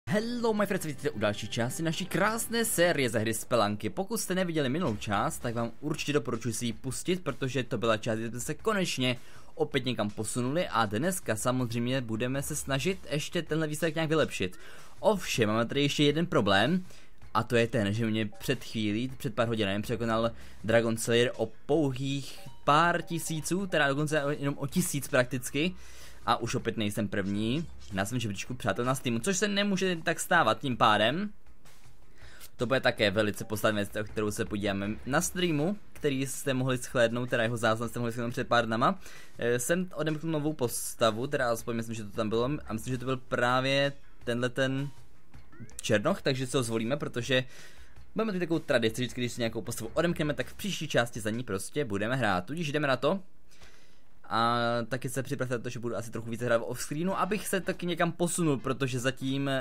Hello my friends, vítejte u další části naší krásné série ze hry Spelunky. Pokud jste neviděli minulou část, tak vám určitě doporučuji si ji pustit, protože to byla část, kdy jsme se konečně opět někam posunuli a dneska samozřejmě budeme se snažit ještě tenhle výsledek nějak vylepšit. Ovšem, máme tady ještě jeden problém a to je ten, že mě před pár hodinami překonal Dragon Slayer o pouhých pár tisíců, teda dokonce jenom o 1000 prakticky. A už opět nejsem první na svém žebříčku přátel na Steamu, což se nemůže tak stávat tím pádem. To bude také velice podstatná věc, o kterou se podíváme na streamu, který jste mohli shlédnout, teda jeho záznam jste mohli shlédnout před pár dnama. Jsem odemknul novou postavu, teda aspoň myslím, že to tam bylo, a myslím, že to byl právě ten Černoch, takže si ho zvolíme, protože budeme mít takovou tradici, vždycky když si nějakou postavu odemkneme, tak v příští části za ní prostě budeme hrát, tudíž jdeme na to. A taky se připravte na to, že budu asi trochu více hrát off-screenu, abych se taky někam posunul, protože zatím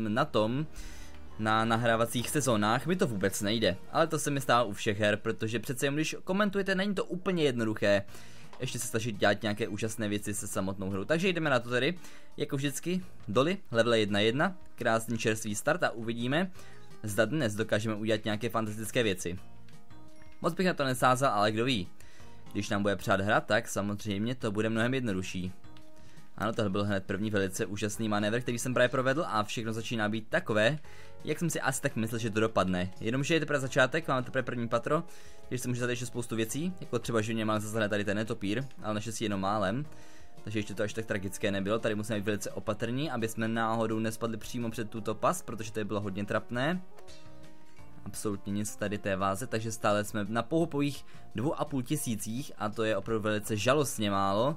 na nahrávacích sezónách mi to vůbec nejde. Ale to se mi stává u všech her, protože přece jen když komentujete, není to úplně jednoduché ještě se snažit dělat nějaké úžasné věci se samotnou hrou. Takže jdeme na to tedy, jako vždycky, doly, level 1.1, krásný čerstvý start a uvidíme, zda dnes dokážeme udělat nějaké fantastické věci. Moc bych na to nesázal, ale kdo ví. Když nám bude přát hra, tak samozřejmě to bude mnohem jednodušší. Ano, tohle byl hned první velice úžasný manévr, který jsem právě provedl a všechno začíná být takové, jak jsem si asi tak myslel, že to dopadne. Jenomže je teprve začátek, máme teprve první patro, když se může tady ještě spoustu věcí, jako třeba, že mě máme zase tady ten netopír, ale naštěstí jenom málem. Takže ještě to až tak tragické nebylo, tady musíme být velice opatrní, aby jsme náhodou nespadli přímo před tuto pas, protože to je bylo hodně trapné. Absolutně nic tady té váze, takže stále jsme na pouhopouhých 2500 a to je opravdu velice žalostně málo.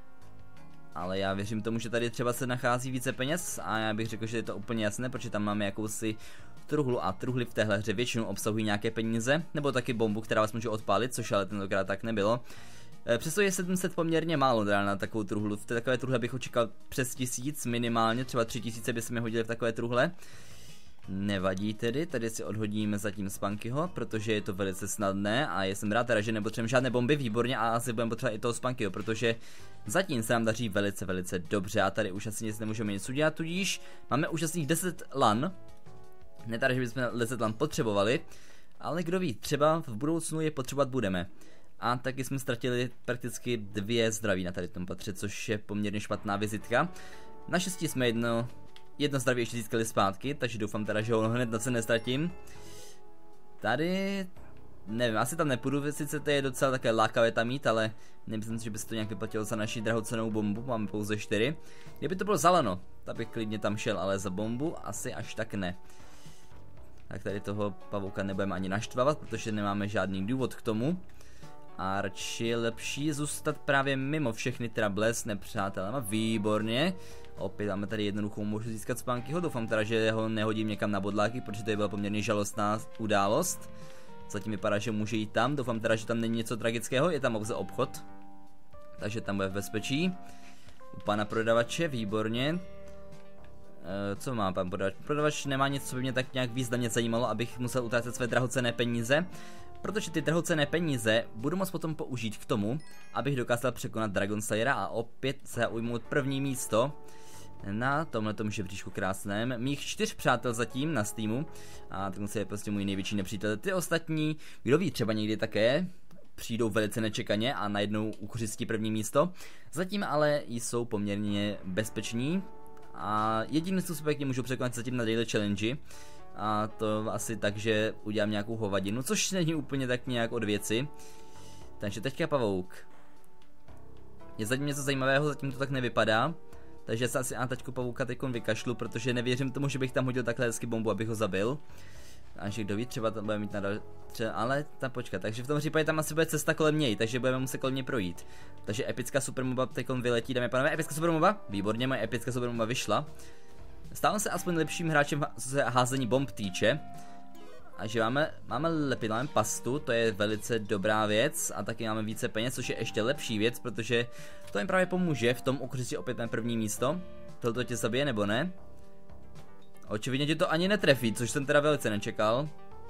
Ale já věřím tomu, že tady třeba se nachází více peněz a já bych řekl, že je to úplně jasné, protože tam máme jakousi truhlu a truhly v téhle hře většinou obsahují nějaké peníze, nebo taky bombu, která vás může odpálit, což ale tentokrát tak nebylo. Přesto je 700 poměrně málo na takovou truhlu, v takové truhle bych očekal přes 1000 minimálně, třeba 3000 by se mi hodili v takové truhle. Nevadí tedy, tady si odhodíme zatím Spunkyho, protože je to velice snadné a jsem rád teda, že nepotřebujeme žádné bomby, výborně, a asi budeme potřebovat i toho Spunkyho, protože zatím se nám daří velice dobře a tady už asi nic nemůžeme nic udělat, tudíž máme úžasných 10 lan, ne tady, že bychom 10 lan potřebovali, ale kdo ví, třeba v budoucnu je potřebovat budeme. A taky jsme ztratili prakticky 2 zdraví na tady tom patře, což je poměrně špatná vizitka. Naštěstí jsme jedno zdraví ještě získali zpátky, takže doufám teda, že ho hned na se nestratím. Tady, nevím, asi tam nepůjdu, sice to je docela také lákavé tam mít, ale nemyslím si, že by se to nějak vyplatilo za naši drahocennou bombu, máme pouze 4. Kdyby to bylo za lano, tak bych klidně tam šel, ale za bombu asi až tak ne. Tak tady toho pavouka nebudeme ani naštvávat, protože nemáme žádný důvod k tomu. A radši je lepší zůstat právě mimo všechny trable s nepřátelema, výborně. Opět máme tady jednoduchou možnost získat Spunkyho, doufám teda, že ho nehodím někam na bodláky, protože to je byla poměrně žalostná událost. Zatím vypadá, že může jít tam, doufám teda, že tam není něco tragického, je tam pouze obchod. Takže tam bude v bezpečí. U pana prodavače, výborně. Co má pan prodavač? Prodavač nemá nic, co by mě tak nějak významně zajímalo, abych musel utrácet své drahocenné peníze. Protože ty drahocenné peníze budu moct potom použít k tomu, abych dokázal překonat Dragon Slayera a opět zaujmout první místo na tomhletom žebříčku krásném. Mých 4 přátel zatím na Steamu a Dragon Slayer je prostě můj největší nepřítel. Ty ostatní, kdo ví, třeba někdy také přijdou velice nečekaně a najednou ukořistí první místo. Zatím ale jsou poměrně bezpeční a jediný způsob, jak je můžu překonat zatím na daily challenge. A to asi tak, že udělám nějakou hovadinu, což není úplně tak nějak od věci. Takže teďka pavouk. Je zatím něco zajímavého, zatím to tak nevypadá. Takže se asi teďko pavouka teďkon vykašlu, protože nevěřím tomu, že bych tam hodil takhle hezky bombu, abych ho zabil. Takže kdo ví, třeba tam bude mít nadal... ale tam počkat, takže v tom případě tam asi bude cesta kolem něj, takže budeme muset kolem něj projít. Takže epická supermoba teďkon vyletí, dáme pánové, epická supermoba, výborně, moje epická supermoba vyšla. Stávám se aspoň lepším hráčem, co se házení bomb týče. A že máme lepit, máme pastu, to je velice dobrá věc. A taky máme více peněz, což je ještě lepší věc, protože to jim právě pomůže v tom ukořistí opět na první místo. Tohle tě zabije nebo ne? Očividně tě to ani netrefí, což jsem teda velice nečekal.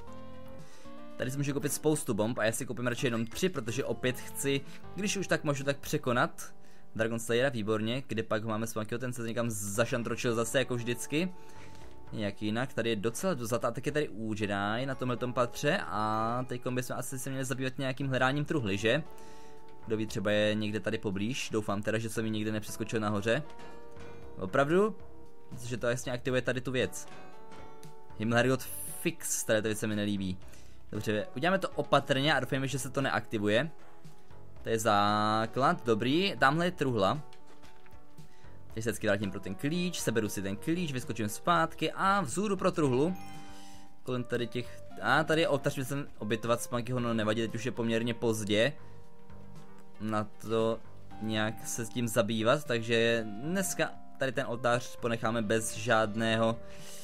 Tady si můžu koupit spoustu bomb a já si koupím radši jenom 3, protože opět chci, když už tak můžu tak překonat Dragon Slayera, výborně, kde pak máme Spunkyho, ten se někam zašantročil zase jako vždycky. Jak jinak, tady je docela dozlatá, tak je tady Jedi na tomhletom patře a teďkom bychom asi se měli zabývat nějakým hledáním truhly, že? Kdo ví, třeba je někde tady poblíž, doufám teda, že jsem mi nikde nepřeskočil nahoře. Opravdu? Protože to jasně aktivuje tady tu věc. Himmelhergot fix, tady to věc se mi nelíbí. Dobře, uděláme to opatrně a doufejme, že se to neaktivuje. To je základ, dobrý, tamhle je truhla. Teď se vždycky vrátím pro ten klíč, seberu si ten klíč, vyskočím zpátky a vzůru pro truhlu. Kolem tady těch... A tady je oltář, že jsem obětovat Spunkyho, no nevadí, teď už je poměrně pozdě na to nějak se s tím zabývat, takže dneska tady ten oltář ponecháme bez žádného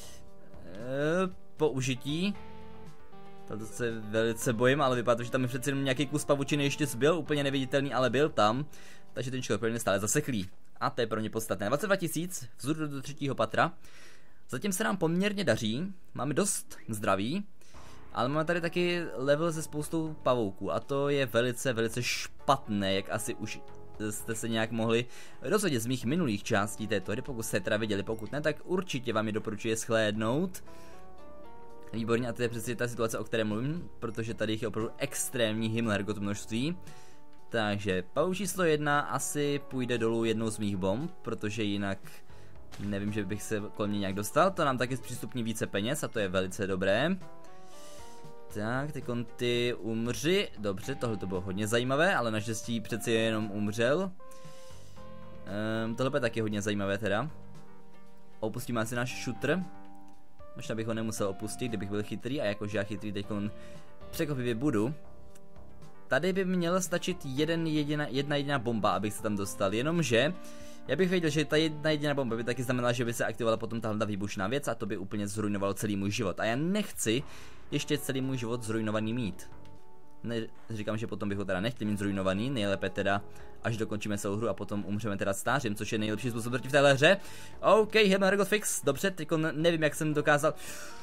použití. To se velice bojím, ale vypadá to, že tam je přece jenom nějaký kus pavučiny ještě zbyl, úplně neviditelný, ale byl tam. Takže ten člověk je stále zaseklý. A to je pro mě podstatné. 22 000, vzhůru do 3. patra. Zatím se nám poměrně daří, máme dost zdraví, ale máme tady taky level se spoustou pavouků a to je velice, velice špatné, jak asi už jste se nějak mohli dozvědět z mých minulých částí této hry, pokud jste teda viděli, pokud ne, tak určitě vám je doporučuji shlédnout. Výborně, a to je přesně ta situace, o které mluvím, protože tady je opravdu extrémní Himmelhergot množství. Takže pavouk číslo 1 asi půjde dolů jednou z mých bomb, protože jinak nevím, že bych se kolem něj nějak dostal. To nám taky zpřístupní více peněz a to je velice dobré. Tak, ty umři. Dobře, tohle to bylo hodně zajímavé, ale naštěstí přeci jenom umřel. Tohle je taky hodně zajímavé teda. Opustíme asi náš shooter. Možná bych ho nemusel opustit, kdybych byl chytrý, a jakože já chytrý teď překvapivě budu. Tady by měla stačit jedna jediná bomba, abych se tam dostal, jenomže já bych věděl, že ta jedna jediná bomba by taky znamenala, že by se aktivovala potom tahle výbušná věc a to by úplně zrujnovalo celý můj život. A já nechci ještě celý můj život zrujnovaný mít. Říkám, že potom bych ho teda nechtěl mít zrujnovaný, nejlépe teda, až dokončíme celou hru a potom umřeme teda stářím, což je nejlepší způsob v téhle hře. OK, Himmelhergot fix, dobře, teď nevím, jak jsem dokázal...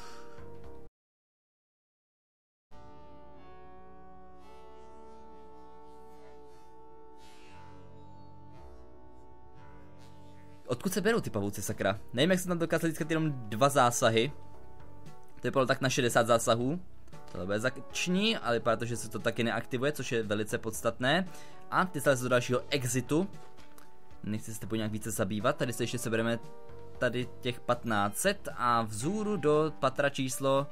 Odkud se berou ty pavouci, sakra? Nevím, jak jsem tam dokázal získat jenom 2 zásahy. To je bylo tak na 60 zásahů. Tohle bude zakční, ale vypadá to, že se to taky neaktivuje, což je velice podstatné. A ty se do dalšího exitu. Nechci se to nějak více zabývat. Tady se ještě sebereme tady těch 1500 a vzhůru do patra číslo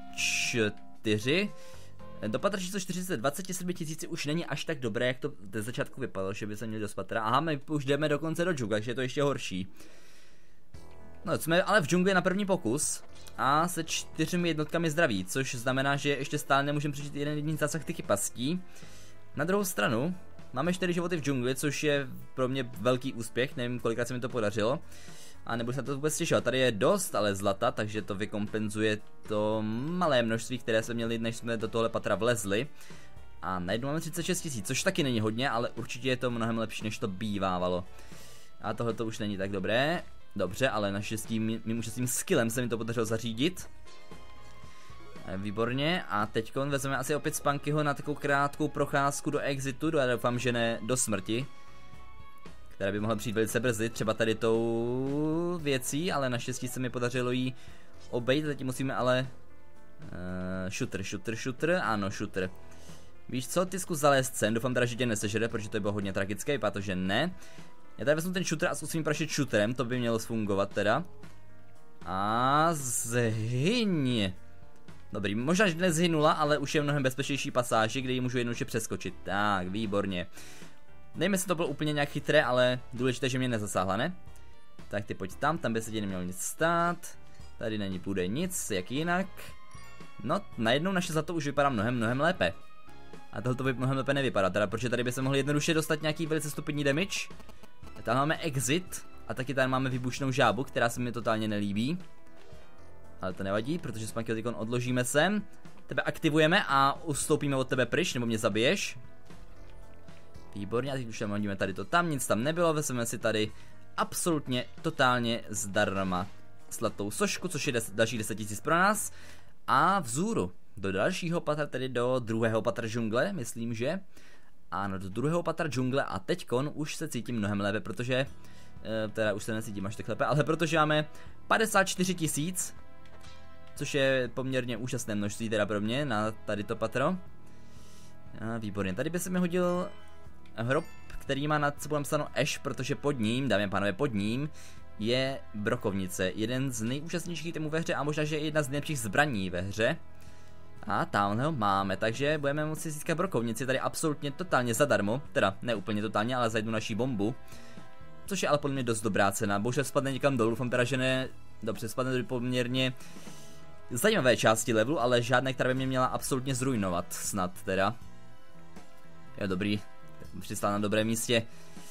4. Do patra číslo 427 000 už není až tak dobré, jak to ze začátku vypadalo, že by se měli do patra. Aha, my už jdeme dokonce do džungle, takže je to ještě horší. No, jsme ale v džungli na první pokus a se 4 jednotkami zdraví, což znamená, že ještě stále nemůžeme přečít jeden jediný zásah tyky pastí. Na druhou stranu máme 4 životy v džungli, což je pro mě velký úspěch, nevím, kolikrát se mi to podařilo. A nebudu se na to vůbec těšit. Tady je dost ale zlata, takže to vykompenzuje to malé množství, které jsme měli, než jsme do tohle patra vlezli. A najednou máme 36 000, což taky není hodně, ale určitě je to mnohem lepší, než to bývávalo. A tohle to už není tak dobré. Dobře, ale naštěstí mým úžasným skillem se mi to podařilo zařídit. Výborně, a teď vezmeme asi opět Spunkyho na takovou krátkou procházku do exitu, já doufám, že ne do smrti. Která by mohla přijít velice brzy, třeba tady tou věcí, ale naštěstí se mi podařilo jí obejít, zatím musíme ale... Shooter, ano, shooter. Víš co, ty zkus zalézt sem, doufám teda, že tě nesežere, protože to by bylo hodně tragické, vypadá to, že ne. Já tady vezmu ten shooter a zkusím prašit shooterem, to by mělo fungovat teda. A zhyň. Dobrý, možná, že dnes zhynula, ale už je mnohem bezpečnější pasáži, kde ji můžu jednoduše přeskočit. Tak, výborně. Nevím, jestli to bylo úplně nějak chytré, ale důležité, že mě nezasáhla, ne? Tak ty pojď tam by se ti nemělo nic stát. Tady není půjde nic, jak jinak. No, najednou naše zlato už vypadá mnohem lépe. A tohle to by mnohem lépe nevypadá, teda, protože tady by se mohli jednoduše dostat nějaký velice stupidní damage. Tam máme exit a taky tady máme výbušnou žábu, která se mi totálně nelíbí. Ale to nevadí, protože Spunky teďkon odložíme sem. Tebe aktivujeme a ustoupíme od tebe pryč, nebo mě zabiješ. Výborně, a teď už tam hodíme tady to tam, nic tam nebylo, vezmeme si tady absolutně, totálně zdarma zlatou sošku, což je další 10 000 pro nás. A vzhůru do dalšího patra, tedy do druhého patra džungle, myslím, že. Ano, do druhého patra džungle a teďkon už se cítím mnohem lépe, protože, teda už se necítím až tak lépe, ale protože máme 54 000 což je poměrně úžasné množství teda pro mě na tady to patro. A výborně, tady by se mi hodil hrob, který má nad sebou napsáno Ash, protože pod ním, dámy a pánové, pod ním je brokovnice, jeden z nejúžasnějších temů ve hře a možná, že jedna z nejlepších zbraní ve hře. A tamhle ho máme, takže budeme moci získat brokovnici tady absolutně totálně zadarmo, teda ne úplně totálně, ale za jednu naší bombu. Což je ale podle mě dost dobrá cena, bohužel spadne někam dolů, doufám teda, že ne, dobře, spadne do poměrně zajímavé části levelu, ale žádné, která by mě měla absolutně zrujnovat, snad teda. Jo, dobrý, přistál na dobrém místě.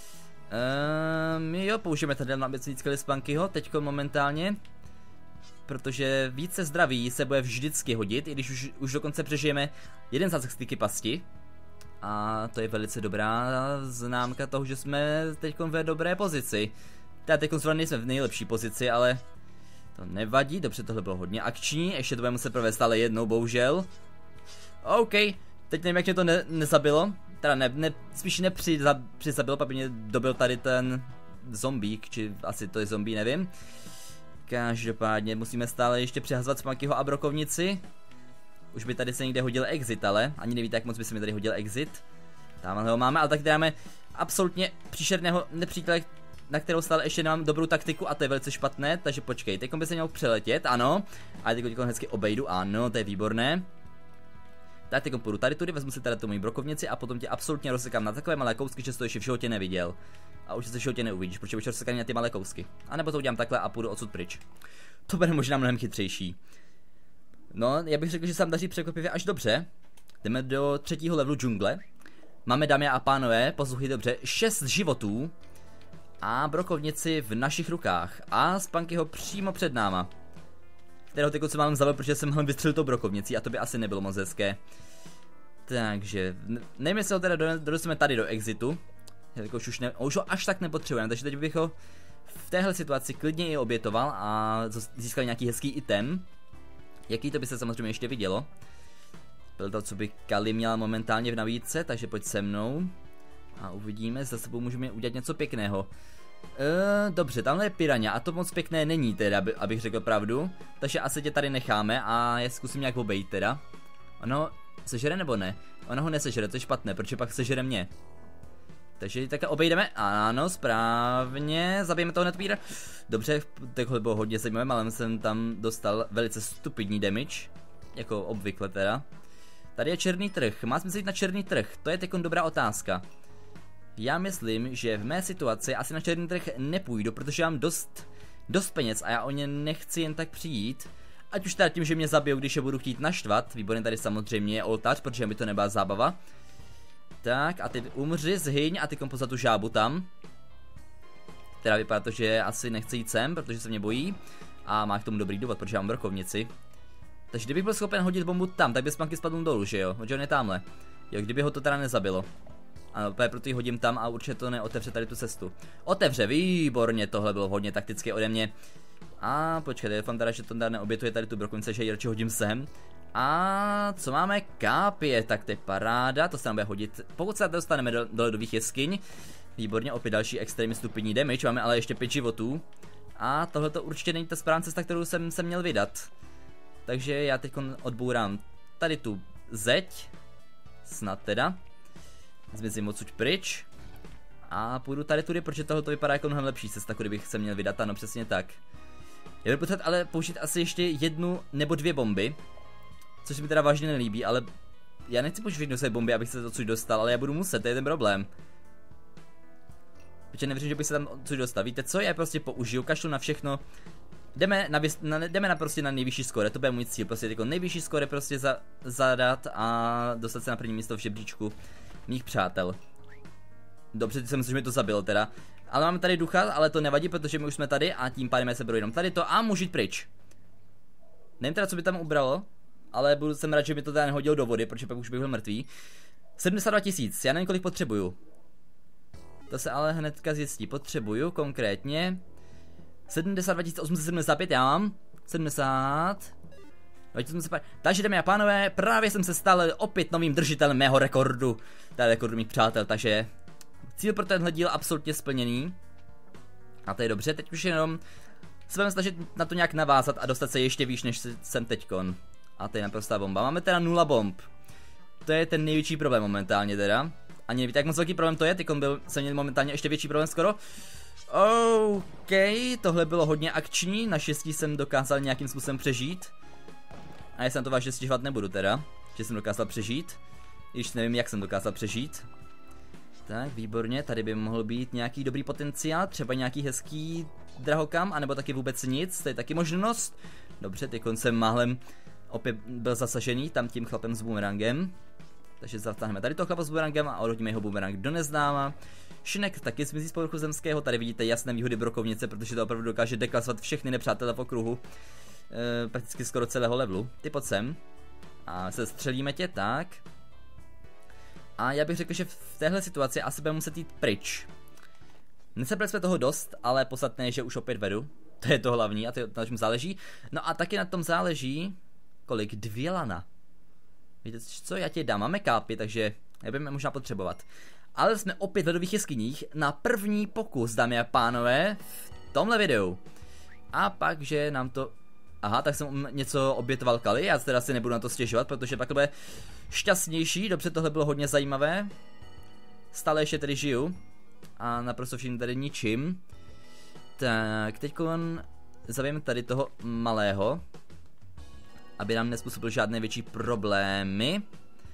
Jo, použijeme tady na abecnické lispankyho, teďko momentálně. Protože více zdraví se bude vždycky hodit, i když už dokonce přežijeme jeden zásah z týky pasti. A to je velice dobrá známka toho, že jsme teď ve dobré pozici. Teda teď zrovna nejsme v nejlepší pozici, ale to nevadí, dobře, tohle bylo hodně akční, ještě to budeme muset provést stále jednou, bohužel. OK, teď nevím, jak mě to nezabilo, teda spíš nepřizabilo, pak by mě dobil tady ten zombík, či asi to je zombie, nevím. Každopádně musíme stále ještě přehazovat Spunkyho a brokovnici. Už by tady se někde hodil exit, ale ani nevíte, jak moc by se mi tady hodil exit. Tamhle ho máme, ale tak dáme absolutně příšerného nepřítele, na kterou stále ještě nemám dobrou taktiku a to je velice špatné, takže počkej, teď by se měl přeletět, ano. A teď hezky obejdu, ano, to je výborné. Tak teď půjdu tady tudy, vezmu si tady tu moji brokovnici a potom tě absolutně rozsekám na takové malé kousky, že jsi to ještě v životě neviděl. A už se v životě neuvidíš, protože už rozsekaný na ty malé kousky. A nebo to udělám takhle a půjdu odsud pryč. To bude možná mnohem chytřejší. No, já bych řekl, že se nám daří překvapivě až dobře. Jdeme do 3. levelu džungle. Máme, dámy a pánové, poslouchejte dobře, 6 životů. A brokovnici v našich rukách. A Spunkyho přímo před náma. Kterého teď mám zabil, protože jsem ho vystřelil tou brokovnicí a to by asi nebylo moc hezké. Takže, nevím, jestli ho teda dostaneme tady do exitu. Už ho až tak nepotřebujeme, takže teď bych ho v téhle situaci klidně i obětoval a získal nějaký hezký item. Jaký to by se samozřejmě ještě vidělo. Byl to, co by Kali měla momentálně v nabídce, takže pojď se mnou. A uvidíme, zda sebou můžeme udělat něco pěkného. Dobře, tamhle je piranha a to moc pěkné není teda, abych řekl pravdu. Takže asi tě tady necháme a je zkusím nějak obejít teda. Ono sežere nebo ne? Ono ho nesežere, to je špatné, protože pak sežere mě. Takže takhle obejdeme, ano, správně, zabijeme toho netopíra. Dobře, tohle bylo hodně zajímavé, ale jsem tam dostal velice stupidní damage. Jako obvykle teda. Tady je černý trh, má smysl jít na černý trh, to je teď dobrá otázka. Já myslím, že v mé situaci asi na černý trh nepůjdu, protože mám dost peněz a já o ně nechci jen tak přijít. Ať už teda tím, že mě zabijou, když je budu chtít naštvat, výborně tady samozřejmě je oltář, protože mi to nebyla zábava. Tak a teď umři, zhyň a teď pozad tu žábu tam. Teda vypadá to, že asi nechce jít sem, protože se mě bojí. A má k tomu dobrý důvod, protože mám brokovnici. Takže kdybych byl schopen hodit bombu tam, tak by Spunky spadl dolů, že jo? Protože on je tamhle. Jo, kdyby ho to teda nezabilo. Ano, proto ji hodím tam a určitě to neotevře tady tu cestu. Otevře, výborně, tohle bylo hodně taktické ode mě. A počkejte, doufám teda, že to neobětuje tady tu brokovnici, že ji radši hodím sem. A co máme? K5, tak to je paráda, to se nám bude hodit, pokud se dostaneme do ledových jeskyň. Výborně, opět další extrémně stupidní damage, máme ale ještě 5 životů. A tohle to určitě není ta správná cesta, kterou jsem se měl vydat. Takže já teď odbourám tady tu zeď, snad teda. Zmizím odsud pryč. A půjdu tady tudy, protože tohle to vypadá jako mnohem lepší cesta, kdybych se měl vydat, ano, přesně tak. Já budu potřebovat ale použít asi ještě 1 nebo 2 bomby. Což se mi teda vážně nelíbí, ale já nechci použít všechny své bomby, abych se odsud dostal, ale já budu muset, to je ten problém. Protože nevěřím, že bych se tam odsud dostal. Víte co, já prostě použiju, kašlu na všechno. Jdeme prostě na nejvyšší skóre, to bude můj cíl, prostě jako nejvyšší skóre prostě zadat a dostat se na první místo v žebříčku mých přátel. Dobře, teď jsem myslím, že mi to zabil teda. Ale máme tady ducha, ale to nevadí, protože my už jsme tady a tím pádem se beru jenom tady to a můžu jít pryč. Nevím teda, co by tam ubralo, ale jsem rád, že mi to teda nehodil do vody, protože pak už bych byl mrtvý. 72 000, já nevím, kolik potřebuju. To se ale hnedka zjistí, potřebuju konkrétně 72 875, já mám 70. Takže jdeme a pánové, právě jsem se stal opět novým držitelem mého rekordu. Teda rekordu mých přátel, takže cíl pro tenhle díl absolutně splněný. A to je dobře, teď už jenom se budeme snažit na to nějak navázat a dostat se ještě výš, než jsem teďkon. A to je naprostá bomba. Máme teda 0 bomb. To je ten největší problém momentálně teda. Ani nevíte, jak moc velký problém to je, jsem měl momentálně ještě větší problém skoro. OK, tohle bylo hodně akční, naštěstí jsem dokázal nějakým způsobem přežít. A já se na to vážně stěžovat nebudu teda, že jsem dokázal přežít. Již nevím, jak jsem dokázal přežít. Tak, výborně, tady by mohl být nějaký dobrý potenciál, třeba nějaký hezký drahokam, anebo taky vůbec nic, to je taky možnost. Dobře, teď jsem málem opět byl zasažený tam tím chlapem s boomerangem. Takže zatáhneme tady toho chlapa s boomerangem a odhodíme jeho boomerang do neznáma. Šinek taky zmizí z povrchu zemského, tady vidíte jasné výhody brokovnice, protože to opravdu dokáže deklasovat všechny nepřátele v okruhu. Prakticky skoro celého levelu. Ty pojď sem. A se střelíme tě, tak. A já bych řekl, že v téhle situaci asi budeme muset jít pryč. Nesebrali jsme toho dost, ale podstatné je, že už opět vedu. To je to hlavní a to na čem záleží. No a taky na tom záleží, kolik 2 lana. Víte co, já ti dám, máme kápy, takže nebudeme možná potřebovat. Ale jsme opět v ledových jeskyních na první pokus, dámy a pánové, v tomhle videu. A pak, že nám to... Aha, tak jsem něco obětoval Kali, já teda si nebudu na to stěžovat, protože pak to bude šťastnější. Dobře, tohle bylo hodně zajímavé. Stále ještě tady žiju. A naprosto vším tady ničím. Tak, teďko zabijeme tady toho malého, aby nám nespůsobil žádné větší problémy.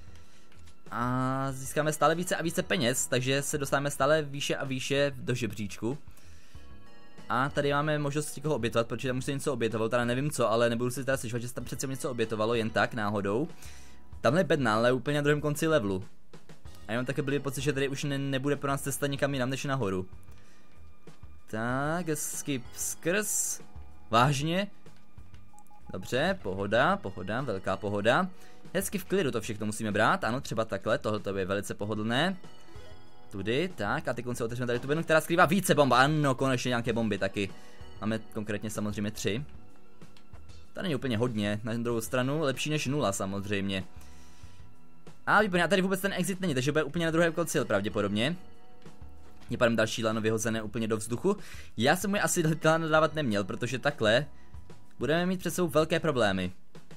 A získáme stále více a více peněz, takže se dostáváme stále výše a výše do žebříčku. A tady máme možnost někoho obětovat, protože tam už se něco obětovalo, teda nevím co, ale nebudu si teda slyšet, že se tam přece něco obětovalo jen tak náhodou. Tamhle je bedna, ale úplně na druhém konci levelu. A já mám také blbý pocit, že tady už nebude pro nás cesta nikam jinam než nahoru. Tak, skip skrz. Vážně? Dobře, pohoda, pohoda, velká pohoda. Hezky v klidu to všechno musíme brát, ano, třeba takhle, tohle je velice pohodlné. Tudy, tak, a teď se otevřeme tady tu bednu, která skrývá více bomb, ano, konečně nějaké bomby taky. Máme konkrétně samozřejmě 3. To není úplně hodně, na druhou stranu, lepší než 0 samozřejmě. A výborně, a tady vůbec ten exit není, takže bude úplně na druhém konci pravděpodobně. Je pádem další lano vyhozené úplně do vzduchu. Já jsem mu asi lano dávat neměl, protože takhle budeme mít před sebou velké problémy.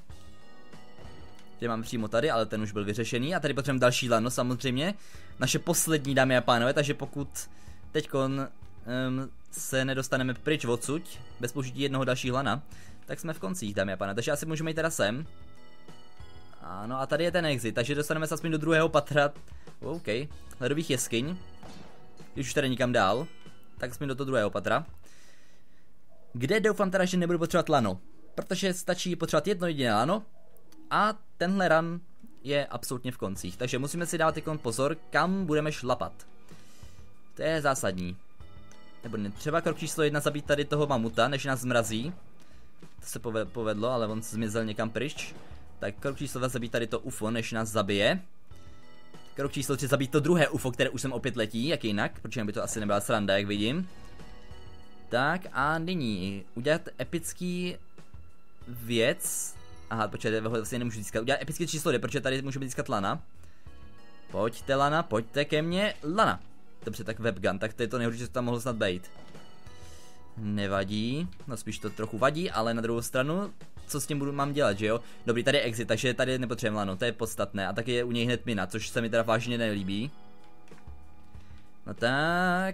Tady mám přímo tady, ale ten už byl vyřešený. A tady potřebujeme další lano samozřejmě. Naše poslední, dámy a pánové, takže pokud teďkon se nedostaneme pryč odsud, bez použití jednoho dalšího lana, tak jsme v koncích, dámy a pánové. Takže asi můžeme jít teda sem. Ano, a tady je ten exit, takže dostaneme se aspoň do druhého patra. OK, ledových jeskyň. Když už tady nikam dál, tak jsme do toho druhého patra. Kde doufám teda, že nebudu potřebovat lano, protože stačí potřebovat jedno jediné lano a tenhle run je absolutně v koncích, takže musíme si dát pozor, kam budeme šlapat. To je zásadní. Nebo třeba krok číslo 1 zabít tady toho mamuta, než nás zmrazí. To se povedlo, ale on zmizel někam pryč. Tak krok číslo 2 zabít tady to UFO, než nás zabije. Krok číslo 3 zabít to druhé UFO, které už sem opět letí, jak jinak, protože by to asi nebyla sranda, jak vidím. Tak a nyní udělat epický věc. Aha, počkejte, vlastně nemůžu získat. Udělat epický číslo 2, protože tady můžeme získat lana. Pojďte lana, pojďte ke mně, lana. Dobře, tak webgun, tak to je to nejhorší, co tam mohlo snad být. Nevadí, no spíš to trochu vadí, ale na druhou stranu, co s tím mám dělat, že jo? Dobrý, tady je exit, takže tady nepotřebujeme lano, to je podstatné. A taky je u něj hned mina, což se mi teda vážně nelíbí. No tak...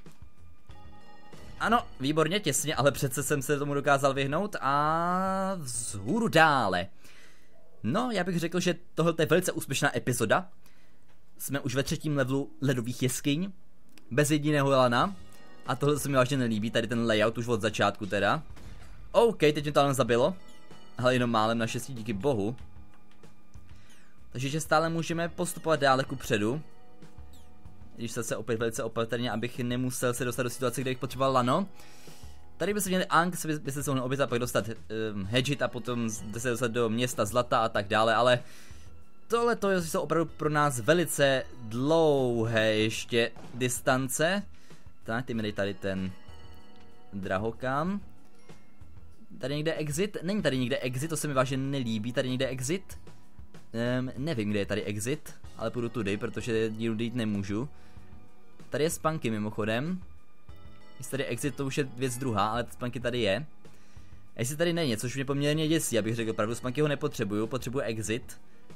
Ano, výborně, těsně, ale přece jsem se tomu dokázal vyhnout a vzhůru dále. No, já bych řekl, že tohle je velice úspěšná epizoda. Jsme už ve 3. levelu ledových jeskyň, bez jediného lana. A tohle se mi vážně nelíbí, tady ten layout už od začátku teda. OK, teď mě to ale zabilo. Ale jenom málem, naštěstí, díky bohu. Takže že stále můžeme postupovat dále ku předu. Když se opět velice opatrně, abych nemusel se dostat do situace, kde bych potřeboval lano. Tady by se měli Angs, by se mohl obětat, pak dostat Hedgit a potom se dostat do města zlata a tak dále, ale tohle to jsou opravdu pro nás velice dlouhé ještě distance. Tak, ty mi dej tady ten drahokam. Tady někde exit? Není tady někde exit, to se mi vážně nelíbí, tady někde exit. Nevím, kde je tady exit, ale půjdu tudy, protože díru jít nemůžu. Tady je Spunky mimochodem. Jestli tady exit, to už je věc druhá, ale Spunky tady je. A jestli tady není, což mě poměrně děsí, abych řekl pravdu, Spunky ho nepotřebuju, potřebuji exit.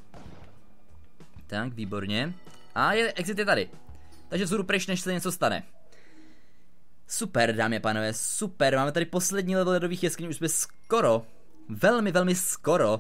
Tak, výborně. A exit je tady. Takže vzhůru pryč, než se něco stane. Super, dámy a pánové, super. Máme tady poslední level ledových jeskyní, už jsme skoro, velmi skoro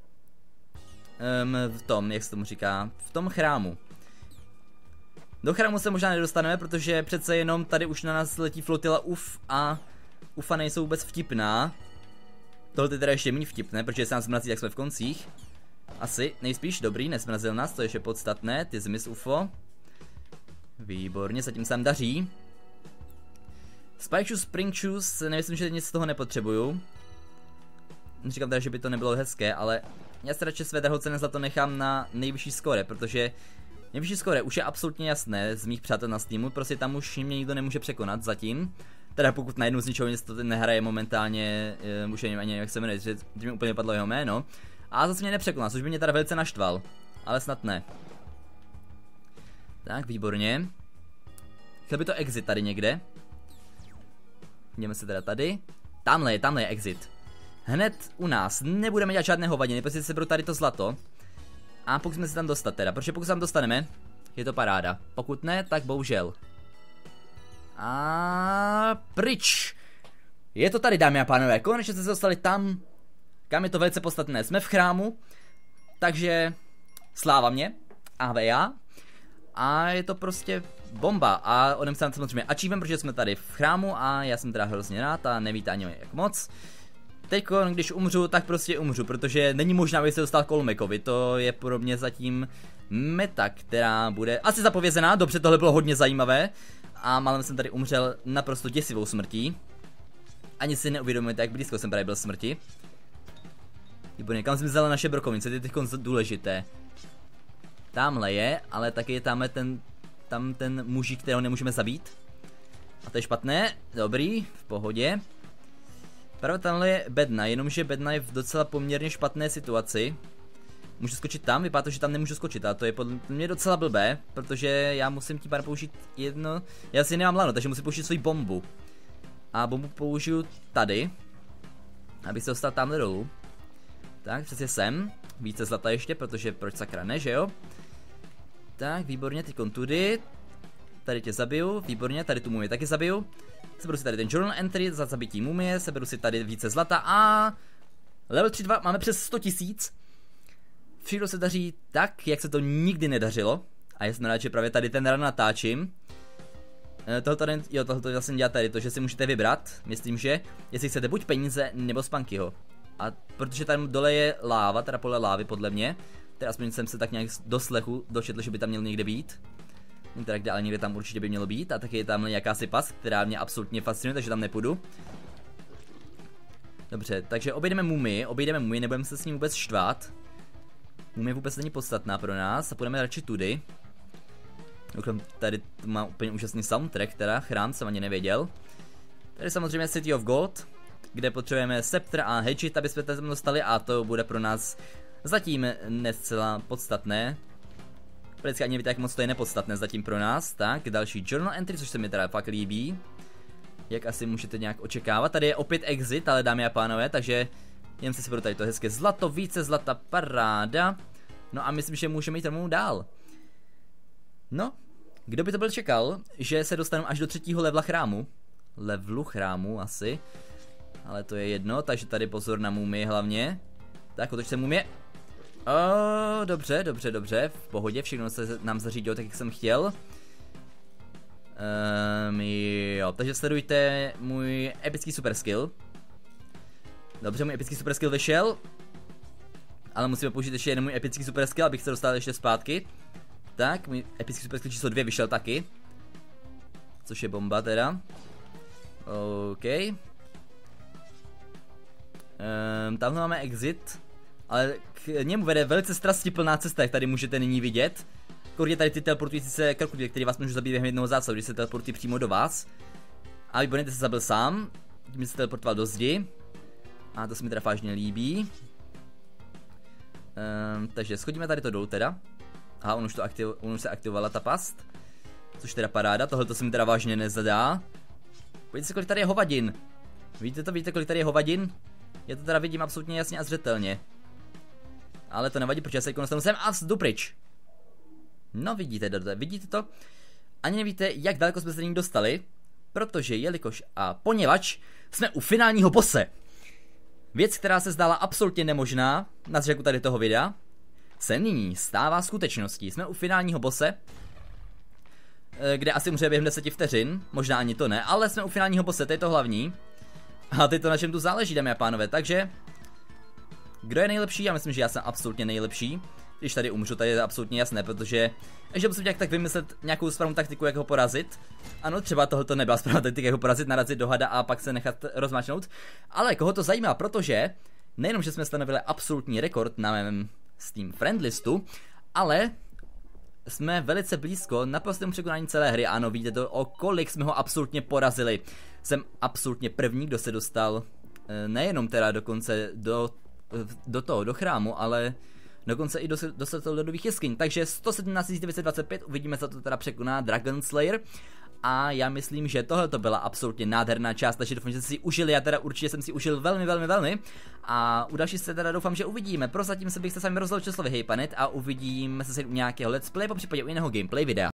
v tom, jak se tomu říká, v tom chrámu. Do chrámu se možná nedostaneme, protože přece jenom tady už na nás letí flotila UF a UFA nejsou vůbec vtipná. Tohle je teda ještě méně vtipné, protože se nás mrazí, jak jsme v koncích. Asi, nejspíš, dobrý, nesmrazil nás, to je ještě podstatné, ty zmiz UFO. Výborně, zatím se nám daří. Spike Shoes, Spring Shoes, nemyslím, že nic z toho nepotřebuju. Říkám teda, že by to nebylo hezké, ale já se radši své drahocenné zlato nechám na nejvyšší skóre, protože nejvyšší skóre už je absolutně jasné z mých přátel na Steamu, prostě tam už mě nikdo nemůže překonat zatím. Teda pokud najednou z ničeho nic to nehraje momentálně, už ani nevím, jak se jmenuje, že mi úplně padlo jeho jméno. A zase mě nepřekonal, což by mě teda velice naštval, ale snad ne. Tak, výborně. Chtěl by to exit tady někde. Jdeme se teda tady. Tamhle je exit. Hned u nás, nebudeme dělat žádné hovadiny, prostě se beru tady to zlato. A pokusíme se tam dostat teda, protože pokud se tam dostaneme, je to paráda. Pokud ne, tak bohužel. A pryč. Je to tady, dámy a pánové, konečně jsme se dostali tam, kam je to velice podstatné. Jsme v chrámu, takže sláva mě, ahve já. A je to prostě bomba a odem se samozřejmě achievem, protože jsme tady v chrámu a já jsem teda hrozně rád a nevíte ani jak moc. Teďko, když umřu, tak prostě umřu, protože není možná, aby se dostal k Olmekovi, to je pro mě zatím meta, která bude asi zapovězená, dobře, tohle bylo hodně zajímavé a málem jsem tady umřel naprosto děsivou smrtí. Ani si neuvědomujete, jak blízko jsem právě byl smrti. Výborně, kam zmizela naše brokovnice, to je teď důležité. Tamhle je, ale taky je tam ten mužík, kterého nemůžeme zabít. A to je špatné, dobrý, v pohodě. Právě tamhle je bedna, jenomže bedna je v docela poměrně špatné situaci. Můžu skočit tam, vypadá to, že tam nemůžu skočit a to je podle mě docela blbé, protože já musím tím pár použít jedno, já si nemám lano, takže musím použít svoji bombu. A bombu použiju tady, abych se dostal tamhle dolů. Tak, přesně sem, více zlata ještě, protože proč sakra ne, že jo? Tak, výborně, teď tudy. Tady tě zabiju, výborně, tady tu mumii taky zabiju. Seberu si tady ten journal entry za zabití mumie, seberu si tady více zlata a level 3.2 máme přes 100 000. Všechno se daří tak, jak se to nikdy nedařilo. A já jsem rád, že právě tady ten run natáčím. Tohle vlastně dělá tady to, že si můžete vybrat, myslím, že jestli chcete buď peníze nebo Spunkyho. A protože tam dole je láva, teda pole lávy podle mě, teda aspoň jsem se tak nějak do slechu dočetl, že by tam měl někde být. Teda kde, ale někde tam určitě by mělo být. A taky je tam jakási pas, která mě absolutně fascinuje, takže tam nepůjdu. Dobře, takže obejdeme mumii, nebudeme se s ním vůbec štvát. Mumie vůbec není podstatná pro nás a půjdeme radši tudy. Tady má úplně úžasný soundtrack, teda chrám jsem ani nevěděl. Tady samozřejmě City of Gold, kde potřebujeme Scepter a Hatchet, aby jsme tam dostali a to bude pro nás zatím nescela podstatné. Vždycky ani víte, jak moc to je nepodstatné zatím pro nás. Tak, další journal entry, což se mi teda fakt líbí. Jak asi můžete nějak očekávat. Tady je opět exit, ale dámy a pánové, takže jen si budu tady to hezké zlato, více zlata, paráda. No a myslím, že můžeme jít rovnou dál. No, kdo by to byl čekal, že se dostanu až do 3. levela chrámu. Levelu chrámu asi. Ale to je jedno, takže tady pozor na mumii hlavně. Tak, otoč se mumie. Dobře, v pohodě, všechno se nám zařídilo tak, jak jsem chtěl. Jo, takže sledujte můj epický super skill. Dobře, můj epický super skill vyšel. Ale musíme použít ještě jeden můj epický super skill, abych se dostal ještě zpátky. Tak, můj epický super skill číslo 2 vyšel taky. Což je bomba teda. OK. Tamhle máme exit. Ale k němu vede velice strastiplná cesta, jak tady můžete nyní vidět. Kolik je tady ty teleportující se krokodýly, který vás můžu zabít během jednoho zásahu, když se teleportují přímo do vás. A výborně, ty se zabil sám. Tím se teleportoval do zdi. A to se mi teda vážně líbí. Takže schodíme tady to dolů teda. Aha, on už se aktivovala ta past. Což teda paráda, tohle to se mi teda vážně nezadá. Podívejte se, kolik tady je hovadin. Víte, kolik tady je hovadin? Já to teda vidím absolutně jasně a zřetelně. Ale to nevadí, protože já se dostanu sem a jdu pryč. No vidíte to? Ani nevíte, jak daleko jsme se nyní dostali, protože jelikož a poněvadž jsme u finálního bosse. Věc, která se zdála absolutně nemožná na začátku tady toho videa, se nyní stává skutečností. Jsme u finálního bosse, kde asi může během 10 vteřin, možná ani to ne, ale jsme u finálního bosse, to je to hlavní. A teď to na čem tu záleží, dámy a pánové, takže kdo je nejlepší? Já myslím, že já jsem absolutně nejlepší. Když tady umřu, tady je absolutně jasné, protože ještě musím nějak tak vymyslet nějakou správnou taktiku, jak ho porazit. Ano, třeba tohoto nebyla správná taktika, jak ho porazit, narazit do hada a pak se nechat rozmáčnout. Ale koho to zajímá, protože nejenom, že jsme stanovili absolutní rekord na mém Steam friendlistu, ale jsme velice blízko naprostému překonání celé hry. Ano, vidíte to, o kolik jsme ho absolutně porazili. Jsem absolutně první, kdo se dostal nejenom teda dokonce do chrámu, ale dokonce i dostat do ledových jeskyň. Takže 117 925, uvidíme, co to teda překoná Dragon Slayer. A já myslím, že tohle to byla absolutně nádherná část, takže doufám, že jste si užili, já teda určitě jsem si užil velmi. A u další se teda doufám, že uvidíme. Prozatím se bych se s vámi rozloučil slovy hejpanet a uvidíme se u nějakého let's play, popřípadě u jiného gameplay videa.